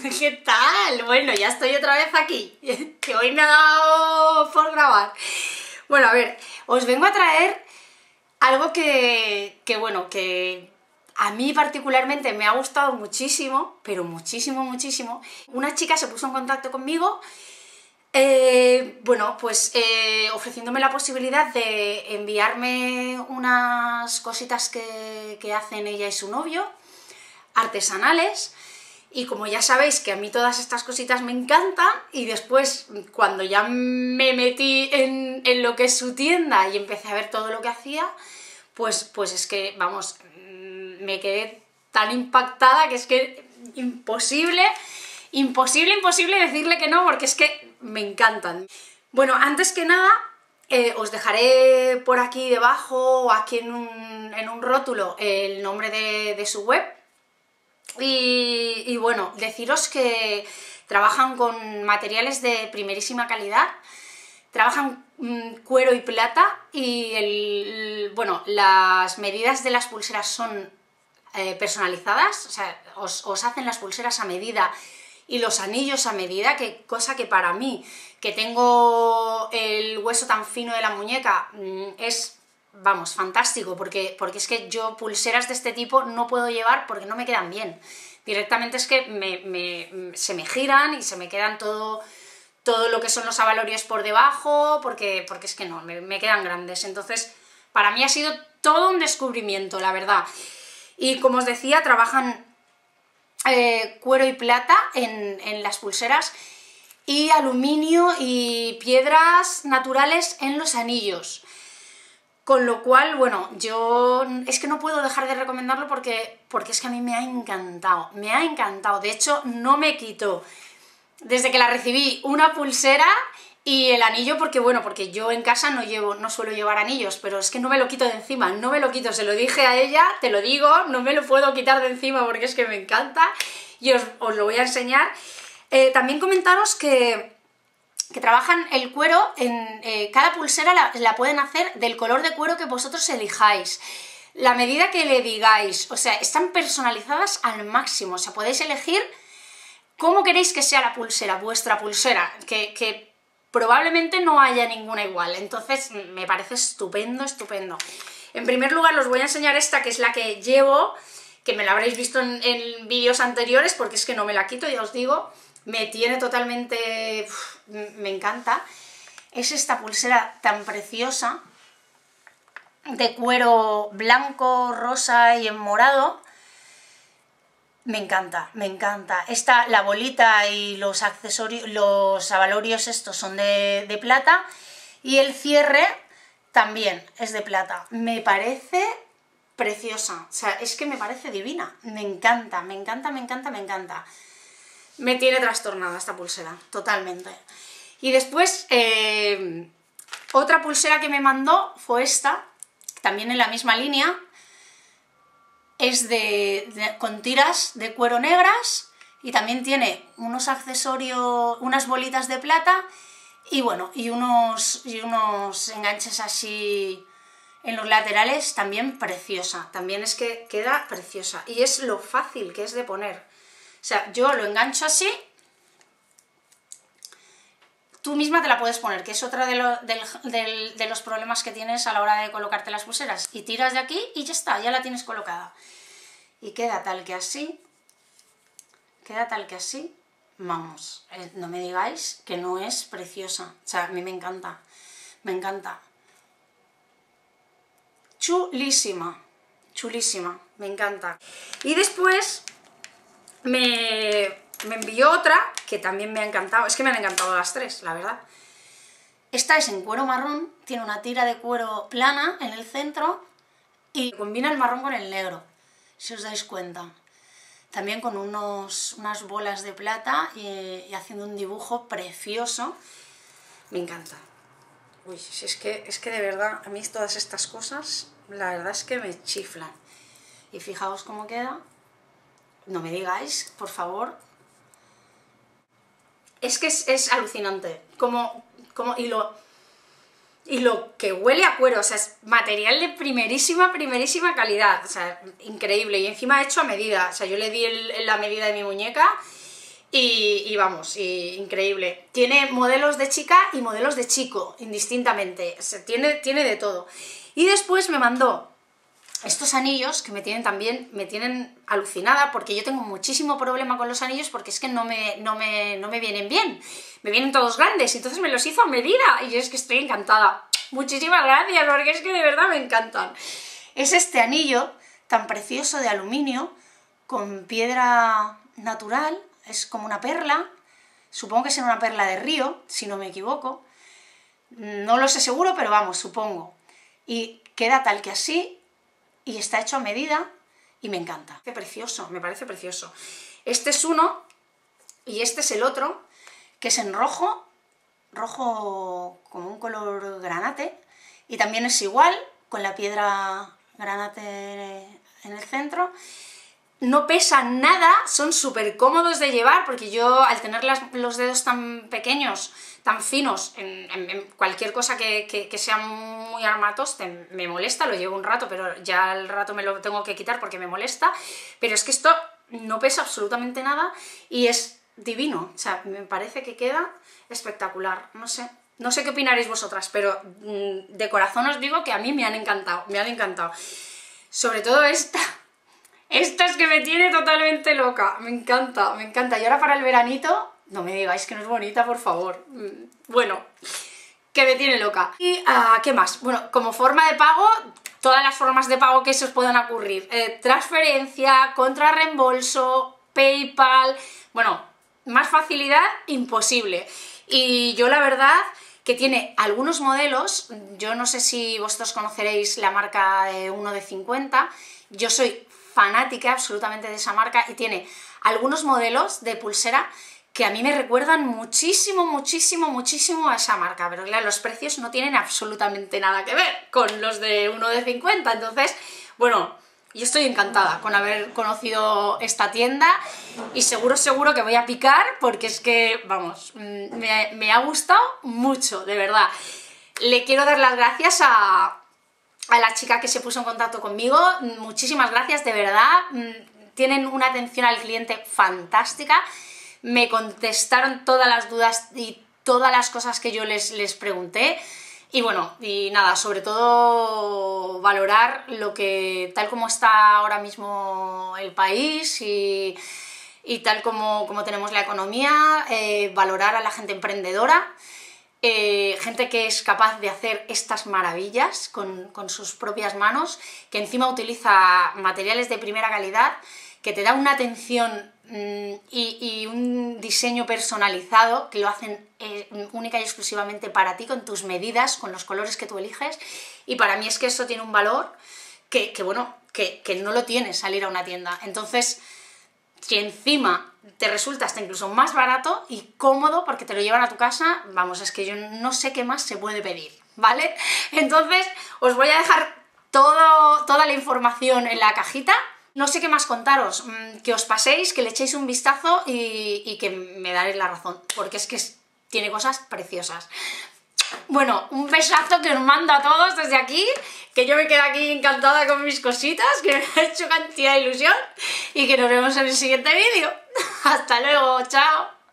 ¿Qué tal? Bueno, ya estoy otra vez aquí, que hoy me ha dado por grabar. Bueno, a ver, os vengo a traer algo que a mí particularmente me ha gustado muchísimo, pero muchísimo, muchísimo. Una chica se puso en contacto conmigo, ofreciéndome la posibilidad de enviarme unas cositas que hacen ella y su novio, artesanales. Y como ya sabéis que a mí todas estas cositas me encantan, y después cuando ya me metí en lo que es su tienda y empecé a ver todo lo que hacía, pues es que, vamos, me quedé tan impactada que es que imposible decirle que no, porque es que me encantan. Bueno, antes que nada, os dejaré por aquí debajo o aquí en un rótulo el nombre de su web. Y bueno, deciros que trabajan con materiales de primerísima calidad, trabajan cuero y plata, y las medidas de las pulseras son personalizadas, o sea, os hacen las pulseras a medida y los anillos a medida, cosa que para mí, que tengo el hueso tan fino de la muñeca, es... vamos, fantástico, porque es que yo pulseras de este tipo no puedo llevar porque no me quedan bien. Directamente es que se me giran y se me quedan todo lo que son los abalorios por debajo, porque es que no, me quedan grandes. Entonces, para mí ha sido todo un descubrimiento, la verdad. Y como os decía, trabajan cuero y plata en las pulseras, y aluminio y piedras naturales en los anillos. Con lo cual, bueno, yo es que no puedo dejar de recomendarlo porque es que a mí me ha encantado, De hecho, no me quito, desde que la recibí, una pulsera y el anillo, porque yo en casa no suelo llevar anillos, pero es que no me lo quito de encima, no me lo quito, se lo dije a ella, te lo digo, no me lo puedo quitar de encima porque es que me encanta, y os lo voy a enseñar. También comentaros que trabajan el cuero, cada pulsera la pueden hacer del color de cuero que vosotros elijáis, la medida que le digáis, o sea, están personalizadas al máximo, o sea, podéis elegir cómo queréis que sea la pulsera, vuestra pulsera, que probablemente no haya ninguna igual. Entonces me parece estupendo. En primer lugar os voy a enseñar esta, que es la que llevo, que me la habréis visto en vídeos anteriores, porque es que no me la quito, ya os digo. Me tiene totalmente... me encanta. Es esta pulsera tan preciosa, de cuero blanco, rosa y en morado. Me encanta. La bolita y los accesorios, los abalorios estos son de plata, y el cierre también es de plata. Me parece preciosa, o sea, es que me parece divina. Me encanta. Me tiene trastornada esta pulsera, totalmente. Y después, otra pulsera que me mandó fue esta, también en la misma línea. Es con tiras de cuero negras, y también tiene unos accesorios, unas bolitas de plata, y bueno, y unos enganches así en los laterales, también preciosa. También es que queda preciosa, y es lo fácil que es de poner. O sea, yo lo engancho así, tú misma te la puedes poner, que es otra de los problemas que tienes a la hora de colocarte las pulseras, y tiras de aquí y ya está, ya la tienes colocada. Y queda tal que así, vamos, no me digáis que no es preciosa. O sea, a mí me encanta. Chulísima, me encanta. Y después me envió otra que también me ha encantado. Es que me han encantado las tres, la verdad. Esta es en cuero marrón, tiene una tira de cuero plana en el centro y combina el marrón con el negro, si os dais cuenta. También con unas bolas de plata y haciendo un dibujo precioso. Me encanta. Uy, si es que de verdad, a mí todas estas cosas, la verdad es que me chiflan. Y fijaos cómo queda. No me digáis, por favor. Es que es alucinante. Y lo que huele a cuero, o sea, es material de primerísima calidad, o sea, increíble. Y encima hecho a medida, o sea, yo le di la medida de mi muñeca y vamos, increíble. Tiene modelos de chica y modelos de chico, indistintamente, tiene de todo. Y después me mandó estos anillos que me tienen alucinada, porque yo tengo muchísimo problema con los anillos porque es que no me vienen bien, me vienen todos grandes, entonces me los hizo a medida y yo es que estoy encantada. Muchísimas gracias, porque es que de verdad me encantan. Es este anillo tan precioso de aluminio con piedra natural, es como una perla, supongo que será una perla de río, si no me equivoco, no lo sé seguro, pero vamos, supongo. Y queda tal que así, y está hecho a medida, y me encanta. Qué precioso, me parece precioso. Este es uno, y este es el otro, que es en rojo como un color granate, y también es igual, con la piedra granate en el centro. No pesan nada, son súper cómodos de llevar, porque yo al tener los dedos tan pequeños, tan finos, en cualquier cosa que sea muy armatoste me molesta, lo llevo un rato, pero ya al rato me lo tengo que quitar porque me molesta, pero es que esto no pesa absolutamente nada y es divino, o sea, me parece que queda espectacular, no sé qué opinaréis vosotras, pero de corazón os digo que a mí me han encantado, sobre todo esta es que me tiene totalmente loca, me encanta, y ahora para el veranito, no me digáis que no es bonita, por favor, bueno, que me tiene loca. Y, ¿qué más? Bueno, como forma de pago, todas las formas de pago que se os puedan ocurrir, transferencia, contra reembolso, PayPal, bueno, más facilidad imposible. Y yo la verdad que tiene algunos modelos, yo no sé si vosotros conoceréis la marca de 1 de 50, yo soy fanática absolutamente de esa marca y tiene algunos modelos de pulsera que a mí me recuerdan muchísimo a esa marca, pero claro, los precios no tienen absolutamente nada que ver con los de 1 de 50, entonces, bueno, yo estoy encantada con haber conocido esta tienda y seguro que voy a picar porque es que, vamos, me ha gustado mucho, de verdad. Le quiero dar las gracias a la chica que se puso en contacto conmigo, muchísimas gracias, de verdad, tienen una atención al cliente fantástica, me contestaron todas las dudas y todas las cosas que yo les pregunté, y bueno, y nada, sobre todo valorar lo que, tal como está ahora mismo el país y tal como tenemos la economía, valorar a la gente emprendedora, gente que es capaz de hacer estas maravillas con sus propias manos, que encima utiliza materiales de primera calidad, que te da una atención y un diseño personalizado, que lo hacen única y exclusivamente para ti, con tus medidas, con los colores que tú eliges, y para mí es que eso tiene un valor que no lo tiene salir a una tienda. Entonces, que encima te resulta hasta incluso más barato y cómodo porque te lo llevan a tu casa, vamos, es que yo no sé qué más se puede pedir, ¿vale? Entonces os voy a dejar toda la información en la cajita. No sé qué más contaros, que os paséis, que le echéis un vistazo y que me daréis la razón, porque es que tiene cosas preciosas. Bueno, un besazo que os mando a todos desde aquí, que yo me quedo aquí encantada con mis cositas, que me ha hecho cantidad de ilusión y que nos vemos en el siguiente vídeo. Hasta luego, chao.